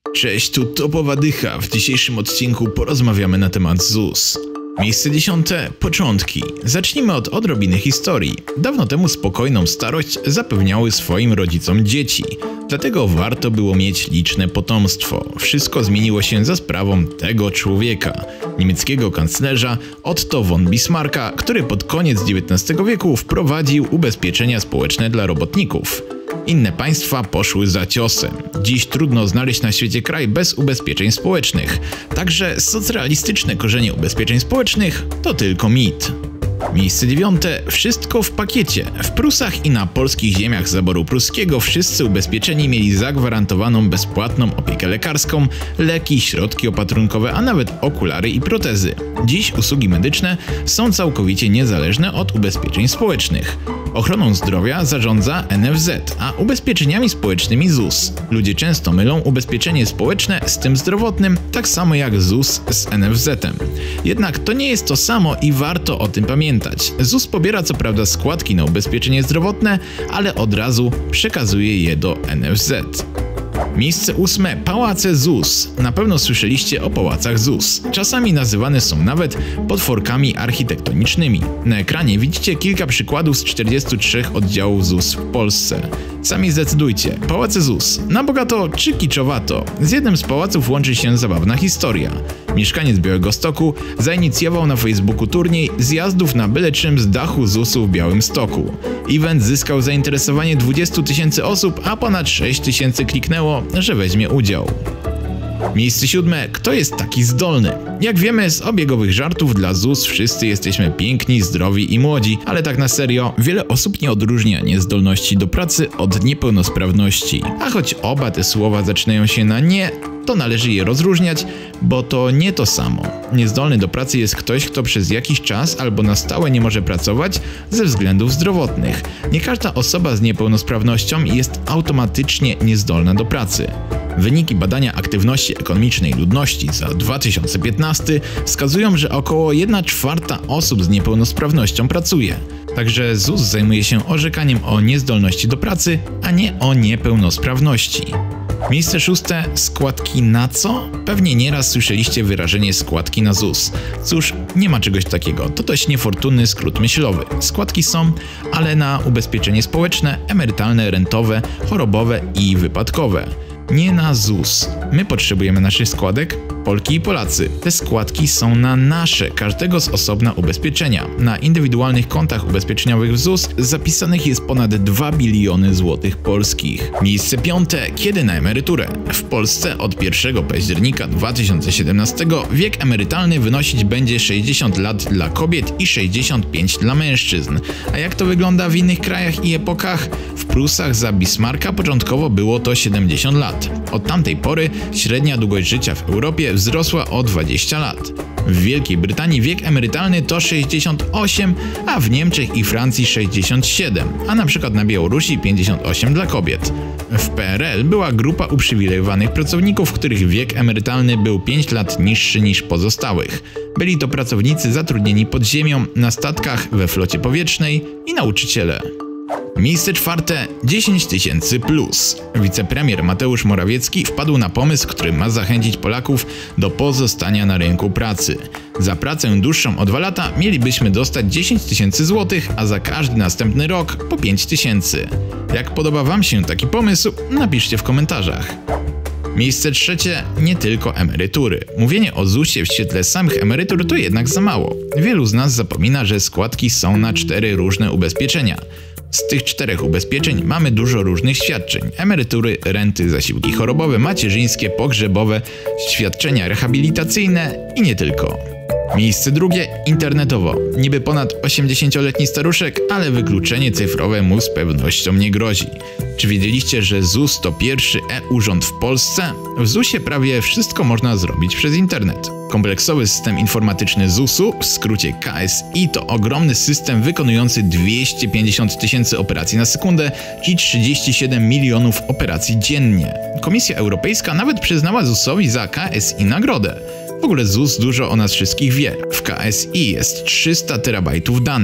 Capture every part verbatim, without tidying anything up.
Cześć, tu Topowa Dycha. W dzisiejszym odcinku porozmawiamy na temat Z U S. Miejsce dziesiąte. Początki. Zacznijmy od odrobiny historii. Dawno temu spokojną starość zapewniały swoim rodzicom dzieci. Dlatego warto było mieć liczne potomstwo. Wszystko zmieniło się za sprawą tego człowieka, niemieckiego kanclerza Otto von Bismarcka, który pod koniec dziewiętnastego wieku wprowadził ubezpieczenia społeczne dla robotników. Inne państwa poszły za ciosem. Dziś trudno znaleźć na świecie kraj bez ubezpieczeń społecznych. Także socrealistyczne korzenie ubezpieczeń społecznych to tylko mit. Miejsce dziewiąte. Wszystko w pakiecie. W Prusach i na polskich ziemiach zaboru pruskiego wszyscy ubezpieczeni mieli zagwarantowaną bezpłatną opiekę lekarską, leki, środki opatrunkowe, a nawet okulary i protezy. Dziś usługi medyczne są całkowicie niezależne od ubezpieczeń społecznych. Ochroną zdrowia zarządza N F Z, a ubezpieczeniami społecznymi Z U S. Ludzie często mylą ubezpieczenie społeczne z tym zdrowotnym, tak samo jak Z U S z N F Z-em. Jednak to nie jest to samo i warto o tym pamiętać. Z U S pobiera co prawda składki na ubezpieczenie zdrowotne, ale od razu przekazuje je do N F Z. Miejsce ósme. Pałace Z U S. Na pewno słyszeliście o pałacach Z U S. Czasami nazywane są nawet potworkami architektonicznymi. Na ekranie widzicie kilka przykładów z czterdziestu trzech oddziałów Z U S w Polsce. Sami zdecydujcie. Pałace Z U S. Na bogato czy kiczowato? Z jednym z pałaców łączy się zabawna historia. Mieszkaniec Białegostoku zainicjował na Facebooku turniej zjazdów na byle czym z dachu Z U S-u w Białymstoku. Event zyskał zainteresowanie dwudziestu tysięcy osób, a ponad sześć tysięcy kliknęło, że weźmie udział. Miejsce siódme. Kto jest taki zdolny? Jak wiemy z obiegowych żartów dla Z U S wszyscy jesteśmy piękni, zdrowi i młodzi, ale tak na serio wiele osób nie odróżnia niezdolności do pracy od niepełnosprawności. A choć oba te słowa zaczynają się na nie, to należy je rozróżniać, bo to nie to samo. Niezdolny do pracy jest ktoś, kto przez jakiś czas albo na stałe nie może pracować ze względów zdrowotnych. Nie każda osoba z niepełnosprawnością jest automatycznie niezdolna do pracy. Wyniki badania aktywności ekonomicznej ludności za dwa tysiące piętnasty wskazują, że około jedna czwarta osób z niepełnosprawnością pracuje. Także Z U S zajmuje się orzekaniem o niezdolności do pracy, a nie o niepełnosprawności. Miejsce szóste. Składki na co? Pewnie nieraz słyszeliście wyrażenie składki na Z U S. Cóż, nie ma czegoś takiego, to dość niefortunny skrót myślowy. Składki są, ale na ubezpieczenie społeczne, emerytalne, rentowe, chorobowe i wypadkowe. Nie na Z U S. My potrzebujemy naszych składek, Polki i Polacy. Te składki są na nasze, każdego z osobna ubezpieczenia. Na indywidualnych kontach ubezpieczeniowych w Z U S zapisanych jest ponad dwa biliony złotych polskich. Miejsce piąte. Kiedy na emeryturę? W Polsce od pierwszego października dwa tysiące siedemnastego wiek emerytalny wynosić będzie sześćdziesiąt lat dla kobiet i sześćdziesiąt pięć dla mężczyzn. A jak to wygląda w innych krajach i epokach? W Prusach za Bismarcka początkowo było to siedemdziesiąt lat. Od tamtej pory średnia długość życia w Europie wzrosła o dwadzieścia lat. W Wielkiej Brytanii wiek emerytalny to sześćdziesiąt osiem, a w Niemczech i Francji sześćdziesiąt siedem, a na przykład na Białorusi pięćdziesiąt osiem dla kobiet. W P R L była grupa uprzywilejowanych pracowników, których wiek emerytalny był pięć lat niższy niż pozostałych. Byli to pracownicy zatrudnieni pod ziemią, na statkach, we flocie powietrznej i nauczyciele. Miejsce czwarte. dziesięć tysięcy plus. Wicepremier Mateusz Morawiecki wpadł na pomysł, który ma zachęcić Polaków do pozostania na rynku pracy. Za pracę dłuższą o dwa lata mielibyśmy dostać dziesięć tysięcy złotych, a za każdy następny rok po pięć tysięcy. Jak podoba Wam się taki pomysł? Napiszcie w komentarzach. Miejsce trzecie. Nie tylko emerytury. Mówienie o Z U S-ie w świetle samych emerytur to jednak za mało. Wielu z nas zapomina, że składki są na cztery różne ubezpieczenia. Z tych czterech ubezpieczeń mamy dużo różnych świadczeń. Emerytury, renty, zasiłki chorobowe, macierzyńskie, pogrzebowe, świadczenia rehabilitacyjne i nie tylko. Miejsce drugie. Internetowo. Niby ponad osiemdziesięcioletni staruszek, ale wykluczenie cyfrowe mu z pewnością nie grozi. Czy wiedzieliście, że Z U S to pierwszy e-urząd w Polsce? W Z U S-ie prawie wszystko można zrobić przez internet. Kompleksowy system informatyczny Z U S-u, w skrócie K S I, to ogromny system wykonujący dwieście pięćdziesiąt tysięcy operacji na sekundę, czyli trzydzieści siedem milionów operacji dziennie. Komisja Europejska nawet przyznała Z U S-owi za K S I nagrodę. W ogóle Z U S dużo o nas wszystkich wie. W K S I jest trzysta terabajtów danych.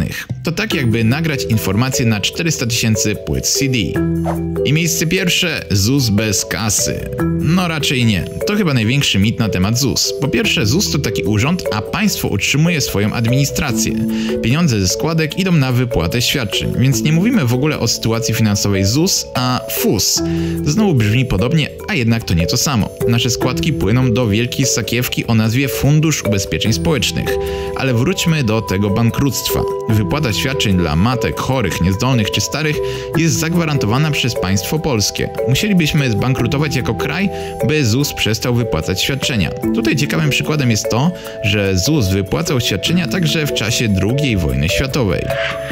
To tak jakby nagrać informacje na czterysta tysięcy płyt C D. I miejsce pierwsze, ZUS bez kasy. No raczej nie. To chyba największy mit na temat ZUS. Po pierwsze, ZUS to taki urząd, a państwo utrzymuje swoją administrację. Pieniądze ze składek idą na wypłatę świadczeń, więc nie mówimy w ogóle o sytuacji finansowej ZUS, a F U S. To znowu brzmi podobnie, a jednak to nie to samo. Nasze składki płyną do wielkiej sakiewki o nazwie Fundusz Ubezpieczeń Społecznych. Ale wróćmy do tego bankructwa. Wypłata świadczeń dla matek, chorych, niezdolnych czy starych jest zagwarantowana przez państwo polskie. Musielibyśmy zbankrutować jako kraj, by ZUS przestał wypłacać świadczenia. Tutaj ciekawym przykładem jest to, że ZUS wypłacał świadczenia także w czasie drugiej wojny światowej.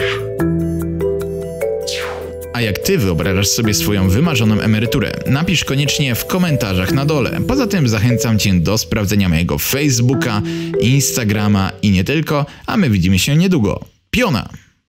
A jak ty wyobrażasz sobie swoją wymarzoną emeryturę? Napisz koniecznie w komentarzach na dole. Poza tym zachęcam cię do sprawdzenia mojego Facebooka, Instagrama i nie tylko, a my widzimy się niedługo. Piona!